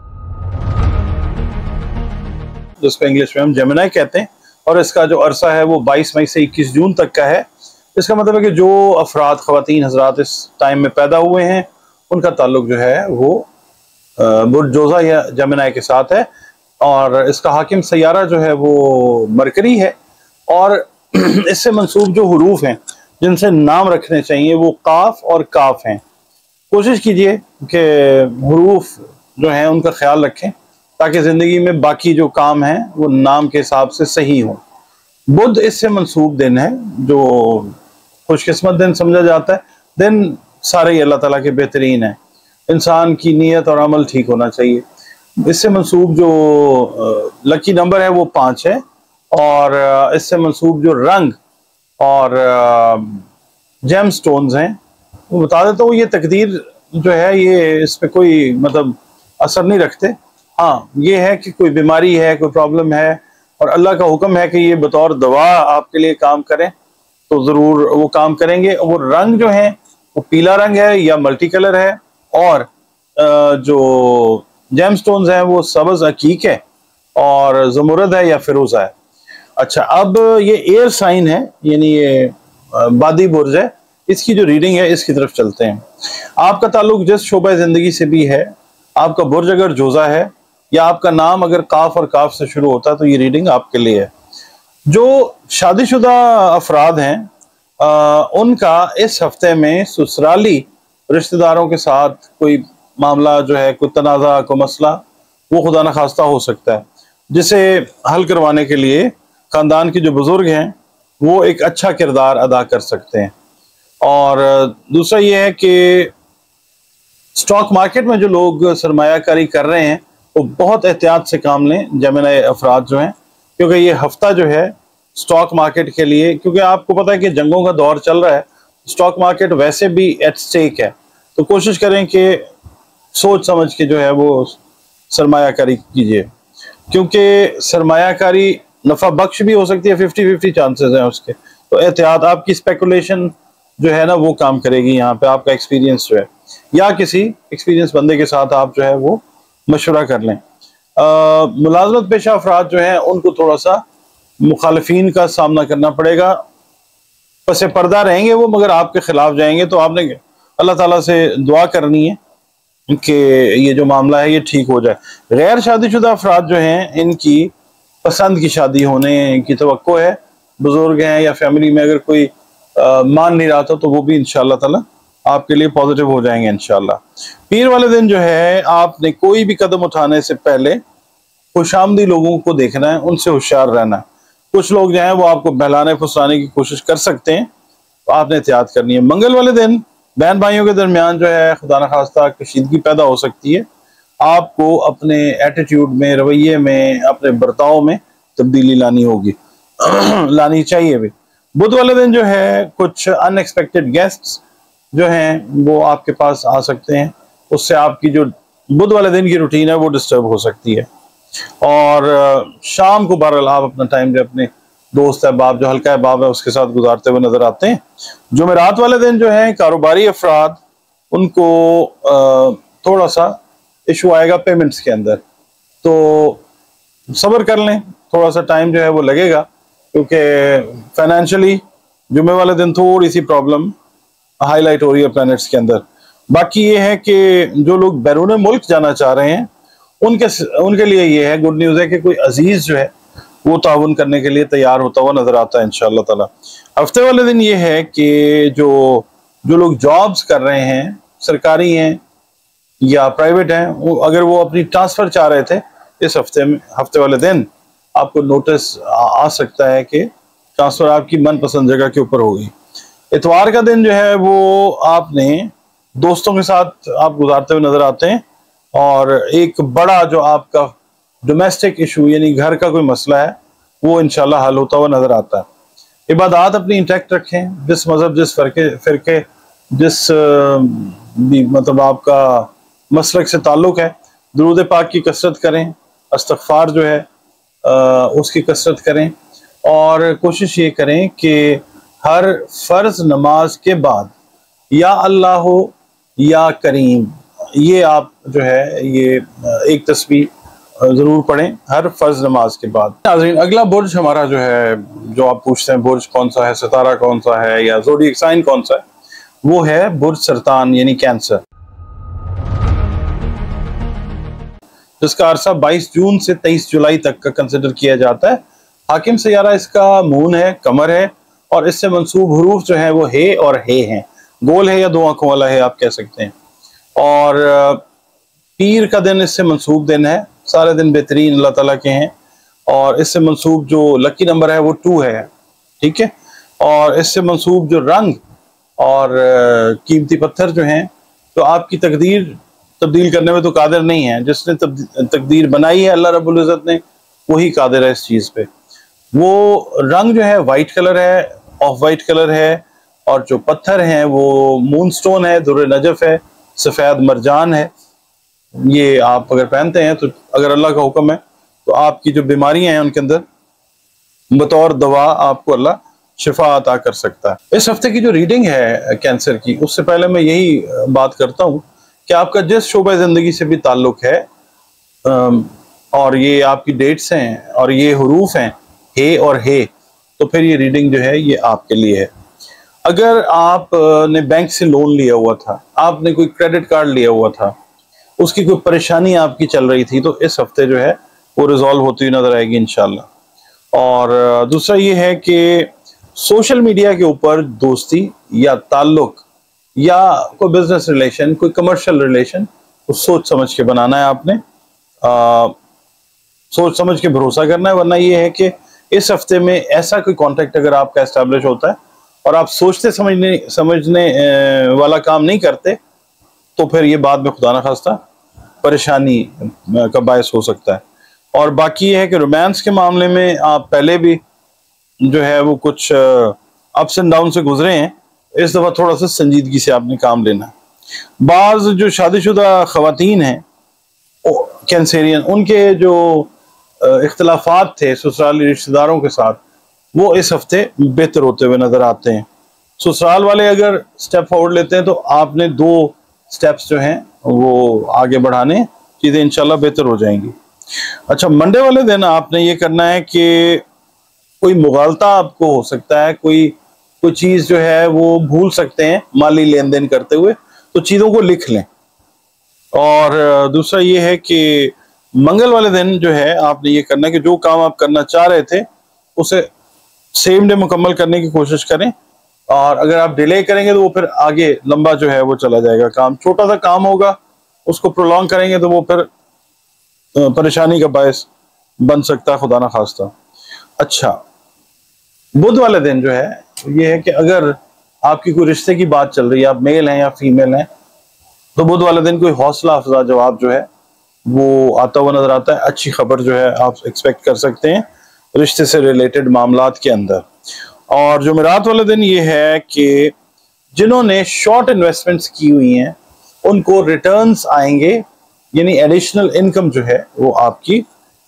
جس کو انگلش میں ہم جیمنائی کہتے ہیں. اور اس کا جو عرصہ ہے وہ 22 مئی سے 21 جون تک کا ہے. اس کا مطلب ہے کہ جو افراد, خواتین حضرات اس ٹائم میں پیدا ہوئے ہیں ان کا تعلق جو ہے وہ برج جوزا یا جیمنائی کے ساتھ ہے. اور اس کا حاکم سیارہ جو ہے وہ مرکری ہے. اور اس سے منسوب جو حروف ہیں جن سے نام رکھنے چاہیے وہ قاف اور کاف ہیں. کوشش کیجئے کہ حروف جو ہیں ان کا خیال رکھیں تاکہ زندگی میں باقی جو کام ہیں وہ نام کے حساب سے صحیح ہوں. بدھ اس سے منسوب دن ہے جو خوش قسمت دن سمجھا جاتا ہے. دن سارے ہی اللہ تعالیٰ کے بہترین ہیں. انسان کی نیت اور عمل ٹھیک ہونا چاہیے. اس سے منسوب جو لکی نمبر ہے وہ 5 ہے. اور اس سے منسوب جو رنگ اور جیم سٹونز ہیں وہ بتا دیتا ہوں. یہ تقدیر جو ہے یہ اس پہ کوئی مطلب اثر نہیں رکھتے. ہاں یہ ہے کہ کوئی بیماری ہے, کوئی پرابلم ہے اور اللہ کا حکم ہے کہ یہ بطور دوا آپ کے لیے کام کریں تو ضرور وہ کام کریں گے. وہ رنگ جو ہیں وہ پیلا رنگ ہے یا ملٹی کلر ہے, اور جو جیم سٹونز ہیں وہ سبز عقیق ہے اور زمرد ہے یا فیروزہ ہے. اچھا, اب یہ ایئر سائن ہے یعنی یہ بادی برج ہے. اس کی جو ریڈنگ ہے اس کی طرف چلتے ہیں. آپ کا تعلق جس شعبہ زندگی سے بھی ہے, آپ کا برج اگر جوزا ہے یا آپ کا نام اگر قاف اور کاف سے شروع ہوتا ہے تو یہ ریڈنگ آپ کے لیے ہے. جو شادی شدہ افراد ہیں ان کا اس ہفتے میں سسرالی رشتہ داروں کے ساتھ کوئی معاملہ جو ہے, کوئی تنازع, کوئی مسئلہ وہ خدا نخواستہ ہو سکتا ہے, جسے حل کروانے کے لیے خاندان کے جو بزرگ ہیں وہ ایک اچھا کردار ادا کر سکتے ہیں. اور دوسرا یہ ہے کہ سٹاک مارکیٹ میں جو لوگ سرمایہ کاری کر رہے ہیں وہ بہت احتیاط سے کام لیں جیمنائی افراد جو ہیں, کیونکہ یہ ہفتہ جو ہے سٹاک مارکیٹ کے لیے, کیونکہ آپ کو پتہ ہے کہ جنگوں کا دور چل رہا ہے اسٹاک مارکیٹ ویسے بھی ایٹ سٹیک ہے، تو کوشش کریں کہ سوچ سمجھ کے جو ہے وہ سرمایہ کاری کیجیے، کیونکہ سرمایہ کاری نفع بخش بھی ہو سکتی ہے، 50-50 چانسز ہیں اس کے، تو احتیاط، آپ کی اسپیکولیشن جو ہے نا وہ کام کرے گی یہاں پہ، آپ کا ایکسپیرینس جو ہے، یا کسی ایکسپیرینس بندے کے ساتھ آپ جو ہے وہ مشورہ کر لیں۔ ملازمت پیشہ افراد جو ہیں ان کو تھوڑا سا مخالفین کا سامنا کرنا پڑے گا، پس پردہ رہیں گے وہ، مگر آپ کے خلاف جائیں گے، تو آپ نے اللہ تعالیٰ سے دعا کرنی ہے کہ یہ جو معاملہ ہے یہ ٹھیک ہو جائے۔ غیر شادی شدہ افراد جو ہیں ان کی پسند کی شادی ہونے کی توقع ہے، بزرگ ہیں یا فیملی میں اگر کوئی مان نہیں رہا تھا تو وہ بھی انشاءاللہ تعالیٰ آپ کے لیے پازیٹیو ہو جائیں گے انشاءاللہ۔ پیر والے دن جو ہے آپ نے کوئی بھی قدم اٹھانے سے پہلے خوش آمدی لوگوں کو دیکھنا ہے، ان سے ہوشیار رہنا ہے۔ کچھ لوگ جو ہیں وہ آپ کو بہلانے پھسلانے کی کوشش کر سکتے ہیں، تو آپ نے احتیاط کرنی ہے۔ منگل والے دن بہن بھائیوں کے درمیان جو ہے خدا نخواستہ کشیدگی پیدا ہو سکتی ہے، آپ کو اپنے ایٹیٹیوڈ میں، رویے میں، اپنے برتاؤ میں تبدیلی لانی ہوگی، لانی چاہیے بھی۔ بدھ والے دن جو ہے کچھ ان ایکسپیکٹڈ گیسٹس جو ہیں وہ آپ کے پاس آ سکتے ہیں، اس سے آپ کی جو بدھ والے دن کی روٹین ہے وہ ڈسٹرب ہو سکتی ہے۔ اور شام کو بہرحال آپ اپنا ٹائم جو اپنے دوست احباب، جو حلقہ احباب ہے اس کے ساتھ گزارتے ہوئے نظر آتے ہیں۔ جمعرات والے دن جو ہیں کاروباری افراد، ان کو تھوڑا سا ایشو آئے گا پیمنٹس کے اندر، تو صبر کر لیں، تھوڑا سا ٹائم جو ہے وہ لگے گا، کیونکہ فائنینشلی جمعے والے دن تھوڑی سی پرابلم ہائی لائٹ ہو رہی ہے پلانٹس کے اندر۔ باقی یہ ہے کہ جو لوگ بیرون ملک جانا چاہ رہے ہیں ان کے لیے یہ ہے گڈ نیوز ہے کہ کوئی عزیز جو ہے وہ تعاون کرنے کے لیے تیار ہوتا ہوا نظر آتا ہے انشاءاللہ تعالی۔ ہفتے والے دن یہ ہے کہ جو لوگ جابز کر رہے ہیں، سرکاری ہیں یا پرائیویٹ ہیں، اگر وہ اپنی ٹرانسفر چاہ رہے تھے، اس ہفتے والے دن آپ کو نوٹس آ سکتا ہے کہ ٹرانسفر آپ کی من پسند جگہ کے اوپر ہوگی۔ اتوار کا دن جو ہے وہ آپ نے دوستوں کے ساتھ آپ گزارتے ہوئے نظر آتے ہیں، اور ایک بڑا جو آپ کا ڈومیسٹک ایشو یعنی گھر کا کوئی مسئلہ ہے وہ انشاءاللہ حل ہوتا ہوا نظر آتا ہے۔ عبادات اپنی انٹیکٹ رکھیں، جس مذہب، جس فرقے، جس بھی مطلب آپ کا مسلک سے تعلق ہے، درود پاک کی کثرت کریں، استغفار جو ہے اس کی کثرت کریں، اور کوشش یہ کریں کہ ہر فرض نماز کے بعد یا اللہ ہو یا کریم، یہ آپ جو ہے یہ ایک تسبیح ضرور پڑھیں ہر فرض نماز کے بعد۔ ناظرین، اگلا برج ہمارا جو ہے، جو آپ پوچھتے ہیں برج کون سا ہے، ستارہ کون سا ہے، یا زوڈیک سائن کون سا ہے، وہ ہے برج سرطان یعنی کینسر، جس کا عرصہ 22 جون سے 23 جولائی تک کا کنسیڈر کیا جاتا ہے۔ حاکم سیارہ اس کا مون ہے، قمر ہے، اور اس سے منسوب حروف جو ہیں وہ ہے اور ہے ہیں، گول ہے یا دو آنکھوں والا ہے آپ کہہ سکتے ہیں۔ اور پیر کا دن اس سے منسوب دن ہے، سارے دن بہترین اللہ تعالیٰ کے ہیں، اور اس سے منسوب جو لکی نمبر ہے وہ 2 ہے، ٹھیک ہے، اور اس سے منسوب جو رنگ اور قیمتی پتھر جو ہیں، تو آپ کی تقدیر تبدیل کرنے میں تو قادر نہیں ہے، جس نے تقدیر بنائی ہے اللہ رب العزت نے، وہی قادر ہے اس چیز پہ۔ وہ رنگ جو ہے وائٹ کلر ہے، آف وائٹ کلر ہے، اور جو پتھر ہیں وہ مون سٹون ہے، در نجف ہے، سفید مرجان ہے۔ یہ آپ اگر پہنتے ہیں تو اگر اللہ کا حکم ہے تو آپ کی جو بیماریاں ہیں ان کے اندر بطور دوا آپ کو اللہ شفا عطا کر سکتا ہے۔ اس ہفتے کی جو ریڈنگ ہے کینسر کی، اس سے پہلے میں یہی بات کرتا ہوں کہ آپ کا جس شعبہ زندگی سے بھی تعلق ہے، اور یہ آپ کی ڈیٹس ہیں اور یہ حروف ہیں ہے اور ہے، تو پھر یہ ریڈنگ جو ہے یہ آپ کے لیے ہے۔ اگر آپ نے بینک سے لون لیا ہوا تھا، آپ نے کوئی کریڈٹ کارڈ لیا ہوا تھا، اس کی کوئی پریشانی آپ کی چل رہی تھی، تو اس ہفتے جو ہے وہ ریزالو ہوتی ہوئی نظر آئے گی انشاءاللہ۔ اور دوسرا یہ ہے کہ سوشل میڈیا کے اوپر دوستی یا تعلق یا کوئی بزنس ریلیشن، کوئی کمرشل ریلیشن، اس سوچ سمجھ کے بنانا ہے آپ نے، سوچ سمجھ کے بھروسہ کرنا ہے، ورنہ یہ ہے کہ اس ہفتے میں ایسا کوئی کانٹیکٹ اگر آپ کا اسٹیبلش ہوتا ہے اور آپ سوچتے سمجھنے والا کام نہیں کرتے، تو پھر یہ بعد میں خدا نخواستہ پریشانی کا باعث ہو سکتا ہے۔ اور باقی یہ ہے کہ رومانس کے معاملے میں آپ پہلے بھی جو ہے وہ کچھ اپس اینڈ ڈاؤن سے گزرے ہیں، اس دفعہ تھوڑا سا سنجیدگی سے آپ نے کام لینا ہے۔ بعض جو شادی شدہ خواتین ہیں کینسیرین، ان کے جو اختلافات تھے سسرالی رشتہ داروں کے ساتھ، وہ اس ہفتے بہتر ہوتے ہوئے نظر آتے ہیں۔ سسرال والے اگر سٹیپ فارورڈ لیتے ہیں تو آپ نے 2 سٹیپس جو ہیں وہ آگے بڑھانے، چیزیں انشاءاللہ بہتر ہو جائیں گی۔ اچھا، منڈے والے دن آپ نے یہ کرنا ہے کہ کوئی مغالطہ آپ کو ہو سکتا ہے، کوئی چیز جو ہے وہ بھول سکتے ہیں مالی لین دین کرتے ہوئے، تو چیزوں کو لکھ لیں۔ اور دوسرا یہ ہے کہ منگل والے دن جو ہے آپ نے یہ کرنا ہے کہ جو کام آپ کرنا چاہ رہے تھے اسے سیم ڈے مکمل کرنے کی کوشش کریں، اور اگر آپ ڈیلے کریں گے تو وہ پھر آگے لمبا جو ہے وہ چلا جائے گا کام۔ چھوٹا سا کام ہوگا، اس کو پرولونگ کریں گے تو وہ پھر پریشانی کا باعث بن سکتا ہے، خدا نہ خواستہ۔ اچھا، بدھ والے دن جو ہے یہ ہے کہ اگر آپ کی کوئی رشتے کی بات چل رہی ہے، آپ میل ہیں یا فیمیل ہیں، تو بدھ والے دن کوئی حوصلہ افزا جواب جو ہے وہ آتا ہوا نظر آتا ہے۔ اچھی خبر جو ہے آپ ایکسپیکٹ کر سکتے ہیں رشتے سے ریلیٹڈ معاملات کے اندر۔ اور جمعرات والے دن یہ ہے کہ جنہوں نے شارٹ انویسٹمنٹس کی ہوئی ہیں ان کو ریٹرنز آئیں گے، یعنی ایڈیشنل انکم جو ہے وہ آپ کی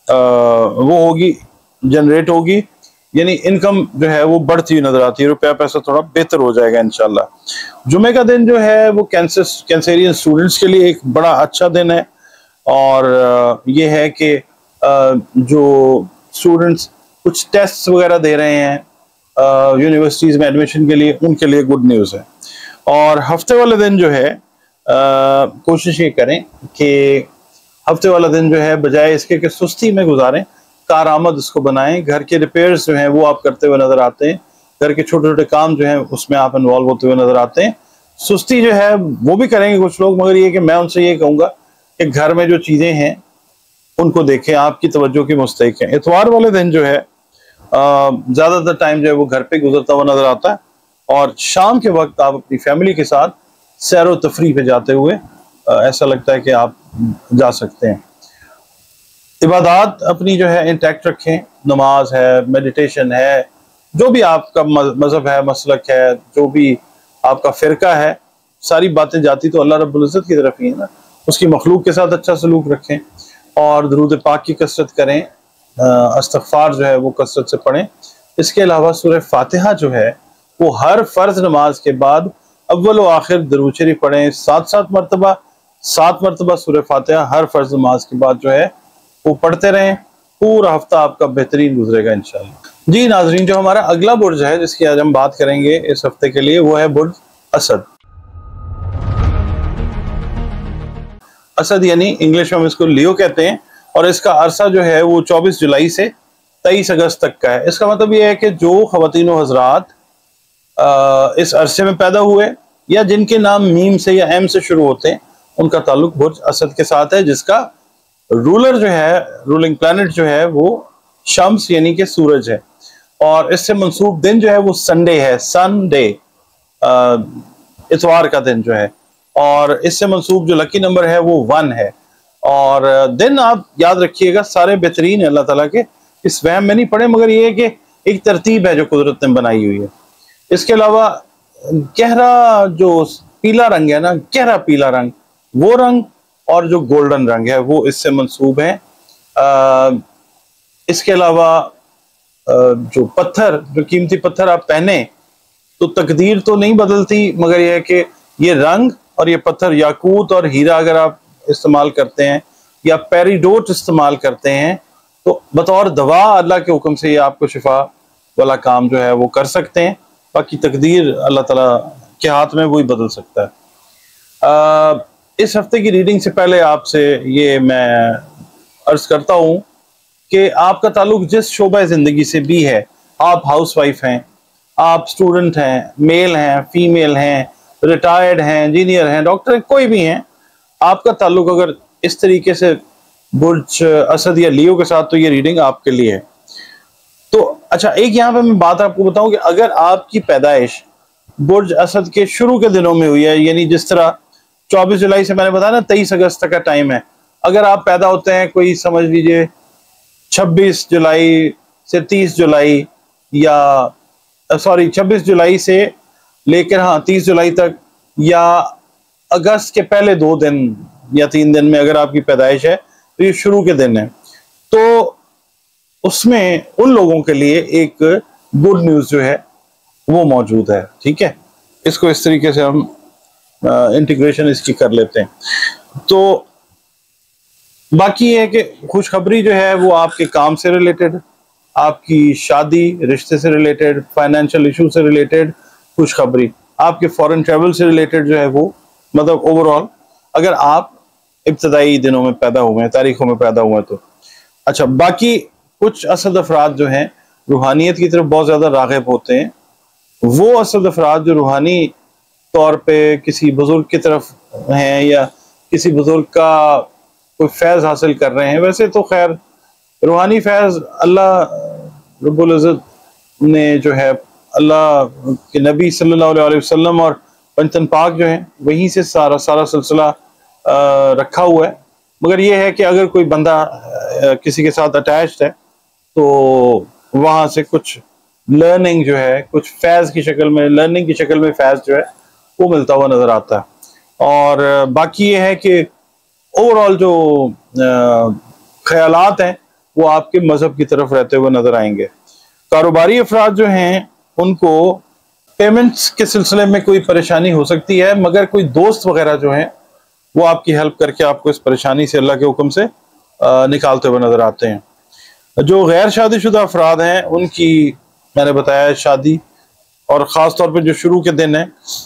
وہ ہوگی، جنریٹ ہوگی، یعنی انکم جو ہے وہ بڑھتی ہوئی نظر آتی ہے، روپیہ پیسہ تھوڑا بہتر ہو جائے گا انشاءاللہ۔ جمعے کا دن جو ہے وہ کینسیرین اسٹوڈنٹس کے لیے ایک بڑا اچھا دن ہے، اور یہ ہے کہ جو اسٹوڈنٹس کچھ ٹیسٹ وغیرہ دے رہے ہیں یونیورسٹیز میں ایڈمیشن کے لیے، ان کے لیے گڈ نیوز ہے۔ اور ہفتے والے دن جو ہے کوشش یہ کریں کہ ہفتے والا دن جو ہے بجائے اس کے کہ سستی میں گزاریں، کارآمد اس کو بنائیں۔ گھر کے ریپیئرز جو ہیں وہ آپ کرتے ہوئے نظر آتے ہیں، گھر کے چھوٹے چھوٹے کام جو ہیں اس میں آپ انوالو ہوتے ہوئے نظر آتے ہیں۔ سستی جو ہے وہ بھی کریں گے کچھ لوگ، مگر یہ کہ میں ان سے یہ کہوں گا کہ گھر میں جو چیزیں ہیں ان کو دیکھیں، آپ کی توجہ کی مستحق ہیں۔ اتوار والے دن جو ہے زیادہ تر ٹائم جو ہے وہ گھر پہ گزرتا ہوا نظر آتا ہے، اور شام کے وقت آپ اپنی فیملی کے ساتھ سیر و تفریح پہ جاتے ہوئے ایسا لگتا ہے کہ آپ جا سکتے ہیں۔ عبادات اپنی جو ہے انٹیکٹ رکھیں، نماز ہے، میڈیٹیشن ہے، جو بھی آپ کا مذہب ہے، مسلک ہے، جو بھی آپ کا فرقہ ہے، ساری باتیں جاتی تو اللہ رب العزت کی طرف ہی ہے نا۔ اس کی مخلوق کے ساتھ اچھا سلوک رکھیں، اور درود پاک کی کثرت کریں، استغفار جو ہے وہ کثرت سے پڑھیں۔ اس کے علاوہ سورہ فاتحہ جو ہے وہ ہر فرض نماز کے بعد اول و آخر درود شریف پڑھیں، 7 مرتبہ سورہ فاتحہ ہر فرض نماز کے بعد جو ہے وہ پڑھتے رہیں۔ پورا ہفتہ آپ کا بہترین گزرے گا انشاءاللہ۔ جی ناظرین، جو ہمارا اگلا برج ہے جس کی آج ہم بات کریں گے اس ہفتے کے لیے، وہ ہے برج اسد۔ اسد یعنی انگلش میں ہم اس کو لیو کہتے ہیں، اور اس کا عرصہ جو ہے وہ 24 جولائی سے 23 اگست تک کا ہے۔ اس کا مطلب یہ ہے کہ جو خواتین و حضرات اس عرصے میں پیدا ہوئے یا جن کے نام میم سے یا ایم سے شروع ہوتے ہیں، ان کا تعلق برج اسد کے ساتھ ہے، جس کا رولر جو ہے، رولنگ پلانٹ جو ہے وہ شمس یعنی کہ سورج ہے، اور اس سے منسوب دن جو ہے وہ سنڈے ہے، سنڈے، اتوار کا دن جو ہے، اور اس سے منسوب جو لکی نمبر ہے وہ 1 ہے۔ اور دن آپ یاد رکھیے گا سارے بہترین ہیں اللہ تعالیٰ کے، اس وہم میں نہیں پڑے، مگر یہ ہے کہ ایک ترتیب ہے جو قدرت نے بنائی ہوئی ہے۔ اس کے علاوہ گہرا جو پیلا رنگ ہے نا، گہرا پیلا رنگ، وہ رنگ اور جو گولڈن رنگ ہے وہ اس سے منسوب ہے۔ اس کے علاوہ جو پتھر، جو قیمتی پتھر آپ پہنے تو تقدیر تو نہیں بدلتی، مگر یہ ہے کہ یہ رنگ اور یہ پتھر، یاقوت اور ہیرا اگر آپ استعمال کرتے ہیں یا پیریڈوٹ استعمال کرتے ہیں تو بطور دوا اللہ کے حکم سے یہ آپ کو شفا والا کام جو ہے وہ کر سکتے ہیں۔ باقی تقدیر اللہ تعالیٰ کے ہاتھ میں وہی بدل سکتا ہے۔ اس ہفتے کی ریڈنگ سے پہلے آپ سے یہ میں عرض کرتا ہوں کہ آپ کا تعلق جس شعبہ زندگی سے بھی ہے، آپ ہاؤس وائف ہیں، آپ سٹوڈنٹ ہیں، میل ہیں، فیمیل ہیں، ریٹائرڈ ہیں، انجینئر ہیں، ڈاکٹر ہیں، کوئی بھی ہیں، آپ کا تعلق اگر اس طریقے سے برج اسد یا لیو کے ساتھ، تو یہ ریڈنگ آپ کے لیے ہے۔ تو اچھا، ایک یہاں پہ میں بات آپ کو بتاؤں کہ اگر آپ کی پیدائش برج اسد کے شروع کے دنوں میں ہوئی ہے، یعنی جس طرح 24 جولائی سے میں نے بتایا نا 23 اگست تک کا ٹائم ہے، اگر آپ پیدا ہوتے ہیں کوئی سمجھ لیجئے 26 جولائی سے 30 جولائی، یا 26 جولائی سے لیکن ہاں 30 جولائی تک یا اگست کے پہلے 2 دن یا 3 دن میں اگر آپ کی پیدائش ہے تو یہ شروع کے دن ہیں، تو اس میں ان لوگوں کے لیے ایک گڈ نیوز جو ہے وہ موجود ہے. ٹھیک ہے، اس کو اس طریقے سے ہم انٹیگریشن اس کی کر لیتے ہیں. تو باقی یہ ہے کہ خوشخبری جو ہے وہ آپ کے کام سے ریلیٹڈ، آپ کی شادی رشتے سے ریلیٹڈ، فائنینشیل ایشو سے ریلیٹڈ خوشخبری، آپ کے فورن ٹریول سے ریلیٹڈ جو ہے وہ مطلب اوور آل اگر آپ ابتدائی دنوں میں پیدا ہوئے ہیں، تاریخوں میں پیدا ہوئے ہیں تو اچھا. باقی کچھ اسد افراد جو ہیں روحانیت کی طرف بہت زیادہ راغب ہوتے ہیں، وہ اسد افراد جو روحانی طور پہ کسی بزرگ کی طرف ہیں یا کسی بزرگ کا کوئی فیض حاصل کر رہے ہیں. ویسے تو خیر روحانی فیض اللہ رب العزت نے جو ہے اللہ کے نبی صلی اللہ علیہ وسلم اور پنجتن پاک جو ہیں وہیں سے سارا سلسلہ رکھا ہوا ہے. مگر یہ ہے کہ اگر کوئی بندہ کسی کے ساتھ اٹیچڈ ہے تو وہاں سے کچھ لرننگ جو ہے، کچھ فیض کی شکل میں، لرننگ کی شکل میں فیض جو ہے وہ ملتا ہوا نظر آتا ہے. اور باقی یہ ہے کہ اوور آل جو خیالات ہیں وہ آپ کے مذہب کی طرف رہتے ہوئے نظر آئیں گے. کاروباری افراد جو ہیں ان کو پیمنٹس کے سلسلے میں کوئی پریشانی ہو سکتی ہے، مگر کوئی دوست وغیرہ جو ہیں وہ آپ کی ہیلپ کر کے آپ کو اس پریشانی سے اللہ کے حکم سے نکالتے ہوئے نظر آتے ہیں. جو غیر شادی شدہ افراد ہیں ان کی میں نے بتایا شادی اور خاص طور پہ جو شروع کے دن ہیں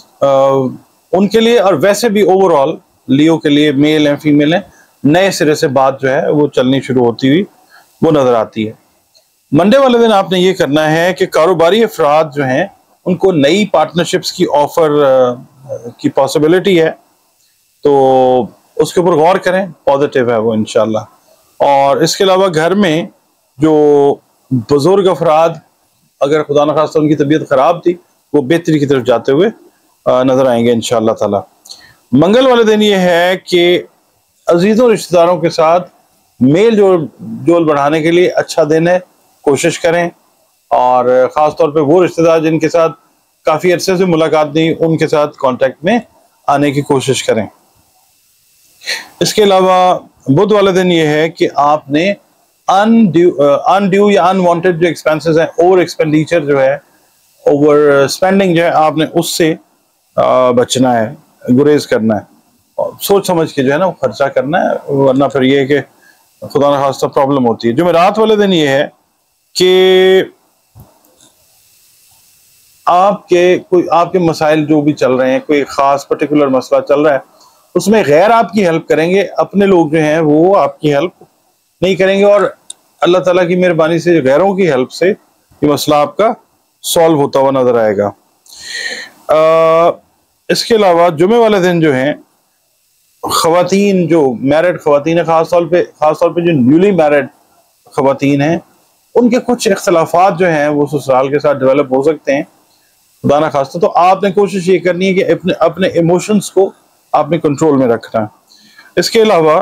ان کے لیے، اور ویسے بھی اوور آل لیو کے لیے میل ہیں فیمیل ہیں، نئے سرے سے بات جو ہے وہ چلنی شروع ہوتی ہوئی وہ نظر آتی ہے. منڈے والے دن آپ نے یہ کرنا ہے کہ کاروباری افراد جو ہیں ان کو نئی پارٹنرشپس کی آفر کی پاسبلٹی ہے، تو اس کے اوپر غور کریں، پازیٹیو ہے وہ انشاءاللہ. اور اس کے علاوہ گھر میں جو بزرگ افراد اگر خدا نخواستہ ان کی طبیعت خراب تھی وہ بہتری کی طرف جاتے ہوئے نظر آئیں گے انشاءاللہ تعالی. منگل والے دن یہ ہے کہ عزیزوں رشتہ داروں کے ساتھ میل جول بڑھانے کے لیے اچھا دن ہے، کوشش کریں. اور خاص طور پہ وہ رشتہ دار جن کے ساتھ کافی عرصے سے ملاقات نہیں، ان کے ساتھ کانٹیکٹ میں آنے کی کوشش کریں. اس کے علاوہ بدھ والے دن یہ ہے کہ آپ نے انڈیو یا انوانٹیڈ جو ایکسپینسز ہیں، اوور ایکسپینڈیچر جو ہے، اوور اسپینڈنگ جو ہے، آپ نے اس سے بچنا ہے، گریز کرنا ہے، اور سوچ سمجھ کے جو ہے نا خرچہ کرنا ہے، ورنہ پھر یہ ہے کہ خدا نخواستہ پرابلم ہوتی ہے. جمعرات والے دن یہ ہے کہ آپ کے مسائل جو بھی چل رہے ہیں، کوئی خاص پرٹیکولر مسئلہ چل رہا ہے، اس میں غیر آپ کی ہیلپ کریں گے، اپنے لوگ جو ہیں وہ آپ کی ہیلپ نہیں کریں گے، اور اللہ تعالیٰ کی مہربانی سے غیروں کی ہیلپ سے یہ مسئلہ آپ کا سالو ہوتا ہوا نظر آئے گا. اس کے علاوہ جمعے والے دن جو ہیں خواتین، جو میرڈ خواتین ہیں، خاص طور پہ جو نیولی میرڈ خواتین ہیں، ان کے کچھ اختلافات جو ہیں وہ سسرال کے ساتھ ڈیولپ ہو سکتے ہیں خدا نہ خواستہ. تو آپ نے کوشش یہ کرنی ہے کہ اپنے ایموشنز کو آپ نے کنٹرول میں رکھنا ہے. اس کے علاوہ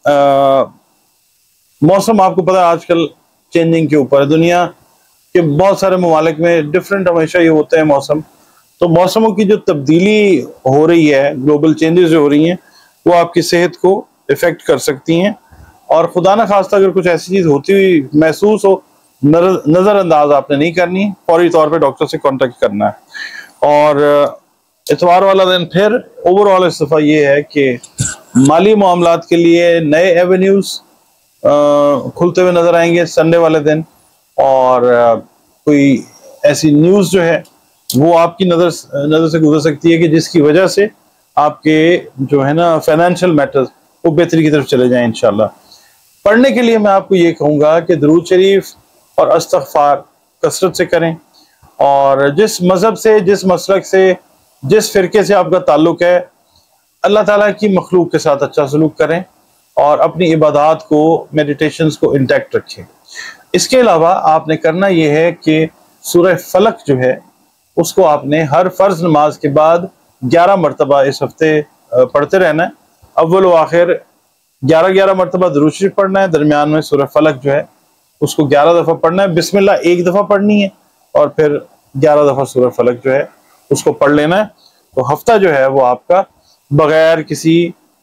موسم آپ کو پتا ہے آج کل چینجنگ کے اوپر ہے، دنیا کے بہت سارے ممالک میں ڈفرینٹ ہمیشہ یہ ہوتے ہیں موسم. تو موسموں کی جو تبدیلی ہو رہی ہے، گلوبل چینجز جو ہو رہی ہیں، وہ آپ کی صحت کو افیکٹ کر سکتی ہیں. اور خدا نہ خواستہ اگر کچھ ایسی چیز ہوتی ہوئی محسوس ہو، نظر انداز آپ نے نہیں کرنی، فوری طور پہ ڈاکٹر سے کانٹیکٹ کرنا ہے. اور اتوار والا دن پھر اوور آل اس دفعہ یہ ہے کہ مالی معاملات کے لیے نئے ایونیوز کھلتے ہوئے نظر آئیں گے سنڈے والے دن. اور کوئی ایسی نیوز جو ہے وہ آپ کی نظر سے گزر سکتی ہے کہ جس کی وجہ سے آپ کے جو ہے نا فائنینشیل میٹرز وہ بہتری کی طرف چلے جائیں انشاءاللہ. پڑھنے کے لیے میں آپ کو یہ کہوں گا کہ درود شریف اور استغفار کثرت سے کریں، اور جس مذہب سے، جس مسلک سے، جس فرقے سے آپ کا تعلق ہے، اللہ تعالیٰ کی مخلوق کے ساتھ اچھا سلوک کریں اور اپنی عبادات کو، میڈیٹیشنز کو انٹیکٹ رکھیں. اس کے علاوہ آپ نے کرنا یہ ہے کہ سورہ فلق جو ہے اس کو آپ نے ہر فرض نماز کے بعد 11 مرتبہ اس ہفتے پڑھتے رہنا ہے. اول و آخر 11 مرتبہ درود شریف پڑھنا ہے، درمیان میں سورہ فلق جو ہے اس کو 11 دفعہ پڑھنا ہے. بسم اللہ ایک دفعہ پڑھنی ہے، اور پھر 11 دفعہ سورہ فلق جو ہے اس کو پڑھ لینا ہے. تو ہفتہ جو ہے وہ آپ کا بغیر کسی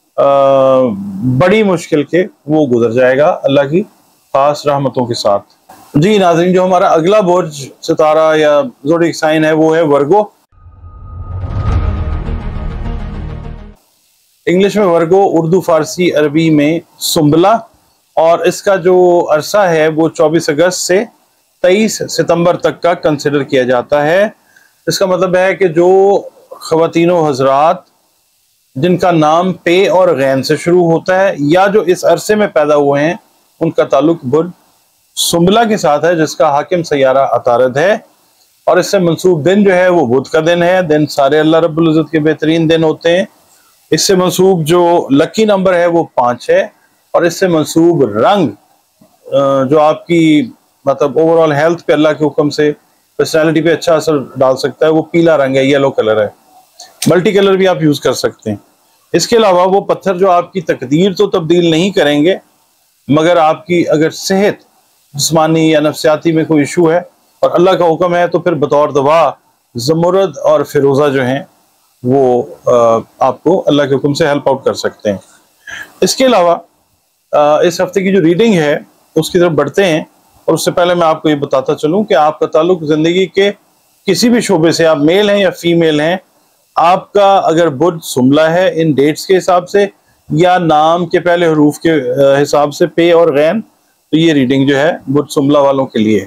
بڑی مشکل کے وہ گزر جائے گا اللہ کی خاص رحمتوں کے ساتھ. جی ناظرین، جو ہمارا اگلا برج ستارہ یا زوڈیک سائن ہے وہ ہے ورگو. انگلش میں ورگو، اردو فارسی عربی میں سنبلہ، اور اس کا جو عرصہ ہے وہ 24 اگست سے 23 ستمبر تک کا کنسیڈر کیا جاتا ہے. اس کا مطلب ہے کہ جو خواتین و حضرات جن کا نام پے اور غین سے شروع ہوتا ہے یا جو اس عرصے میں پیدا ہوئے ہیں ان کا تعلق برج سنبلہ کے ساتھ ہے، جس کا حاکم سیارہ عطارد ہے. اور اس سے منسوب دن جو ہے وہ بدھ کا دن ہے. دن سارے اللہ رب العزت کے بہترین دن ہوتے ہیں. اس سے منسوب جو لکی نمبر ہے وہ 5 ہے. اور اس سے منسوب رنگ جو آپ کی مطلب اوور آل ہیلتھ پہ اللہ کے حکم سے پرسنالٹی پہ اچھا اثر ڈال سکتا ہے وہ پیلا رنگ ہے، یلو کلر ہے. ملٹی کلر بھی آپ یوز کر سکتے ہیں. اس کے علاوہ وہ پتھر جو آپ کی تقدیر تو تبدیل نہیں کریں گے، مگر آپ کی اگر صحت جسمانی یا نفسیاتی میں کوئی ایشو ہے اور اللہ کا حکم ہے تو پھر بطور دوا زمرد اور فیروزہ جو ہیں وہ آپ کو اللہ کے حکم سے ہیلپ آؤٹ کر سکتے ہیں. اس کے علاوہ اس ہفتے کی جو ریڈنگ ہے اس کی طرف بڑھتے ہیں، اور اس سے پہلے میں آپ کو یہ بتاتا چلوں کہ آپ کا تعلق زندگی کے کسی بھی شعبے سے، آپ میل ہیں یا فیمیل ہیں، آپ کا اگر برج سنبلہ ہے ان ڈیٹس کے حساب سے یا نام کے پہلے حروف کے حساب سے پے اور غین، تو یہ ریڈنگ جو ہے برج سنبلہ والوں کے لیے.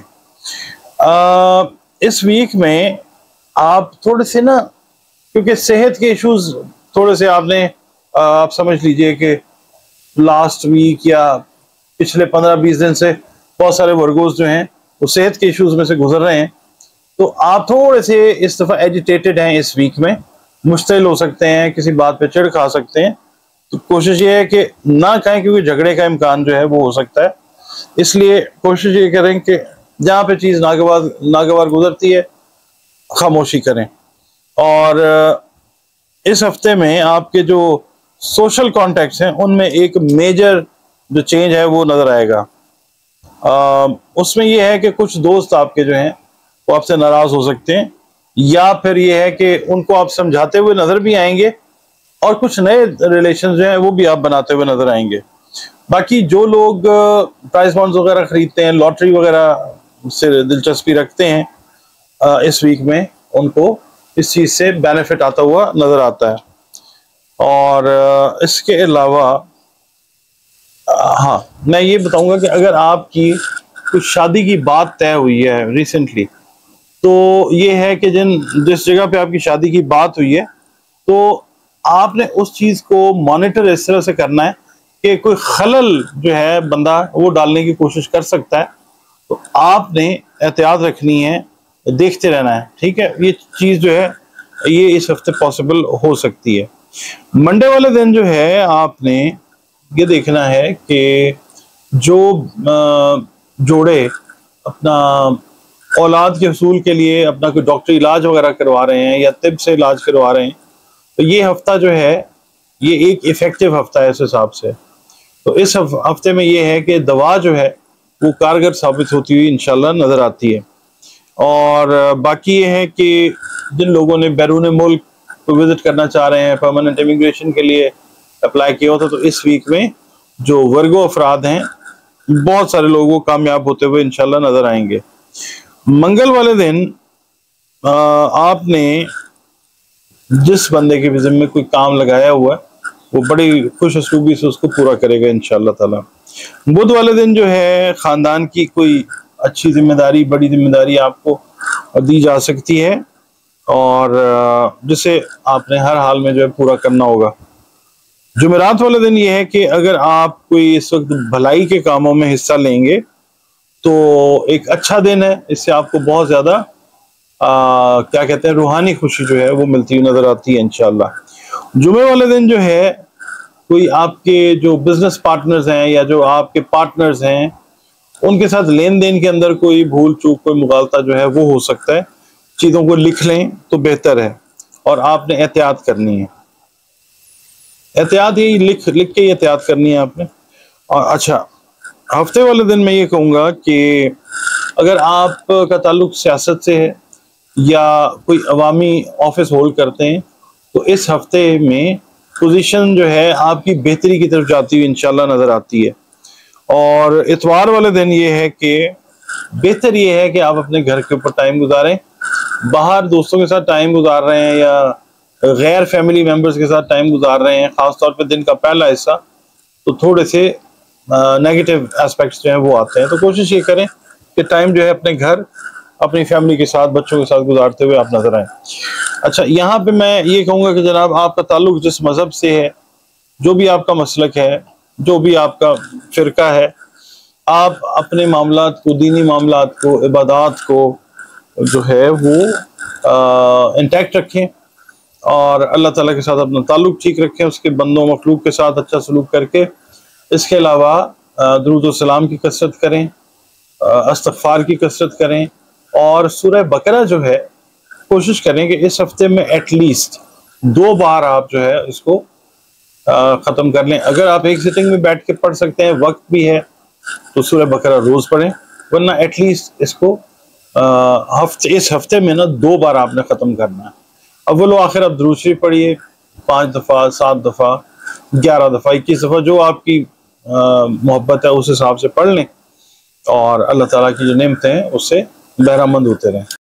اس ویک میں آپ تھوڑے سے نا، کیونکہ صحت کے ایشوز تھوڑے سے آپ سمجھ لیجئے کہ لاسٹ ویک یا پچھلے 15-20 دن سے بہت سارے ورگوز جو ہیں وہ صحت کے ایشوز میں سے گزر رہے ہیں. تو آپ تھوڑے سے اس دفعہ ایجیٹیٹڈ ہیں، اس ویک میں مشتعل ہو سکتے ہیں، کسی بات پہ چڑ کھا سکتے ہیں. تو کوشش یہ ہے کہ نہ کہیں، کیونکہ جھگڑے کا امکان جو ہے وہ ہو سکتا ہے. اس لیے کوشش یہ کریں کہ جہاں پہ چیز ناگوار گزرتی ہے خاموشی کریں. اور اس ہفتے میں آپ کے جو سوشل کانٹیکٹس ہیں ان میں ایک میجر جو چینج ہے وہ نظر آئے گا. اس میں یہ ہے کہ کچھ دوست آپ کے جو ہیں وہ آپ سے ناراض ہو سکتے ہیں، یا پھر یہ ہے کہ ان کو آپ سمجھاتے ہوئے نظر بھی آئیں گے، اور کچھ نئے ریلیشن جو ہیں وہ بھی آپ بناتے ہوئے نظر آئیں گے. باقی جو لوگ پرائز بانڈز وغیرہ خریدتے ہیں، لاٹری وغیرہ سے دلچسپی رکھتے ہیں، اس ویک میں ان کو اس چیز سے بینیفٹ آتا ہوا نظر آتا ہے. اور اس کے علاوہ ہاں میں یہ بتاؤں گا کہ اگر آپ کی کچھ شادی کی بات طے ہوئی ہے ریسنٹلی، تو یہ ہے کہ جس جگہ پہ آپ کی شادی کی بات ہوئی ہے تو آپ نے اس چیز کو مانیٹر اس طرح سے کرنا ہے کہ کوئی خلل جو ہے بندہ وہ ڈالنے کی کوشش کر سکتا ہے. تو آپ نے احتیاط رکھنی ہے، دیکھتے رہنا ہے. ٹھیک ہے، یہ چیز جو ہے یہ اس ہفتے پاسبل ہو سکتی ہے. منڈے والے دن جو ہے آپ نے یہ دیکھنا ہے کہ جو جوڑے اپنا اولاد کے حصول کے لیے اپنا کوئی ڈاکٹری علاج وغیرہ کروا رہے ہیں یا طب سے علاج کروا رہے ہیں، تو یہ ہفتہ جو ہے یہ ایک ایفیکٹو ہفتہ ہے اس حساب سے. تو اس ہفتے میں یہ ہے کہ دوا جو ہے وہ کارگر ثابت ہوتی ہوئی انشاءاللہ نظر آتی ہے. اور باقی یہ ہے کہ جن لوگوں نے بیرون ملک کو وزٹ کرنا چاہ رہے ہیں، پرماننٹ امیگریشن کے لیے اپلائی کیا ہوتا، تو اس ویک میں جو ورگو افراد ہیں بہت سارے لوگوں کامیاب ہوتے ہوئے انشاءاللہ نظر آئیں گے. منگل والے دن آپ نے جس بندے کے ذمہ میں کوئی کام لگایا ہوا ہے وہ بڑی خوش اسلوبی سے اس کو پورا کرے گا انشاءاللہ تعالی. بدھ والے دن جو ہے خاندان کی کوئی اچھی ذمہ داری، بڑی ذمہ داری آپ کو دی جا سکتی ہے، اور جسے آپ نے ہر حال میں جو ہے پورا کرنا ہوگا. جمعرات والے دن یہ ہے کہ اگر آپ کوئی اس وقت بھلائی کے کاموں میں حصہ لیں گے تو ایک اچھا دن ہے، اس سے آپ کو بہت زیادہ کیا کہتے ہیں روحانی خوشی جو ہے وہ ملتی ہوئی نظر آتی ہے انشاءاللہ. جمعے والے دن جو ہے کوئی آپ کے جو بزنس پارٹنرز ہیں یا جو آپ کے پارٹنرز ہیں ان کے ساتھ لین دین کے اندر کوئی بھول چوک، کوئی مغالطہ جو ہے وہ ہو سکتا ہے. چیزوں کو لکھ لیں تو بہتر ہے، اور آپ نے احتیاط کرنی ہے. احتیاط یہی لکھ کے احتیاط کرنی ہے آپ نے. اور اچھا، ہفتے والے دن میں یہ کہوں گا کہ اگر آپ کا تعلق سیاست سے ہے یا کوئی عوامی آفس ہولڈ کرتے ہیں تو اس ہفتے میں پوزیشن جو ہے آپ کی بہتری کی طرف جاتی ہوئی انشاءاللہ نظر آتی ہے. اور اتوار والے دن یہ ہے کہ بہتر یہ ہے کہ آپ اپنے گھر کے اوپر ٹائم گزاریں. باہر دوستوں کے ساتھ ٹائم گزار رہے ہیں یا غیر فیملی ممبرز کے ساتھ ٹائم گزار رہے ہیں، خاص طور پہ دن کا پہلا حصہ، تو تھوڑے سے نیگیٹو اسپیکٹس جو ہیں وہ آتے ہیں. تو کوشش یہ کریں کہ ٹائم جو ہے اپنے گھر، اپنی فیملی کے ساتھ، بچوں کے ساتھ گزارتے ہوئے آپ نظر آئیں. اچھا، یہاں پہ میں یہ کہوں گا کہ جناب آپ کا تعلق جس مذہب سے ہے، جو بھی آپ کا مسلک ہے، جو بھی آپ کا فرقہ ہے، آپ اپنے معاملات کو، دینی معاملات کو، عبادات کو جو ہے وہ انٹیکٹ رکھیں اور اللہ تعالیٰ کے ساتھ اپنا تعلق ٹھیک رکھیں، اس کے بندوں مخلوق کے ساتھ اچھا سلوک کر کے. اس کے علاوہ درود و سلام کی کثرت کریں، استغفار کی کثرت کریں، اور سورہ بقرہ جو ہے کوشش کریں کہ اس ہفتے میں ایٹ لیسٹ 2 بار آپ جو ہے اس کو ختم کر لیں. اگر آپ ایک سٹنگ میں بیٹھ کے پڑھ سکتے ہیں، وقت بھی ہے، تو سورہ بقرہ روز پڑھیں، ورنہ ایٹ لیسٹ اس کو اس ہفتے میں نا 2 بار آپ نے ختم کرنا ہے. اول و آخر آپ درود شریف پڑھیے 5 دفعہ، 7 دفعہ، 11 دفعہ، 21 دفعہ، جو آپ کی محبت ہے اس حساب سے پڑھ لیں، اور اللہ تعالیٰ کی جو نعمتیں ہیں اس سے بہرہ مند ہوتے رہیں.